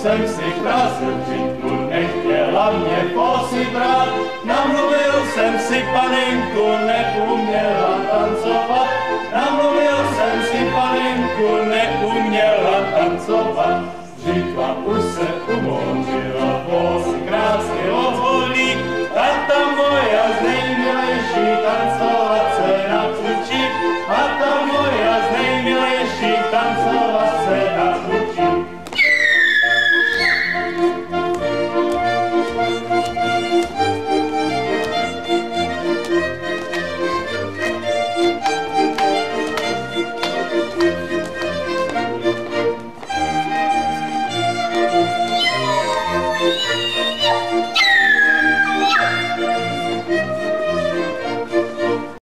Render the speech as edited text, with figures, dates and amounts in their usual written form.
jsem si krásil břitku, nechtěla mě posibrat. Namluvil jsem si panenku, neuměla tancovat.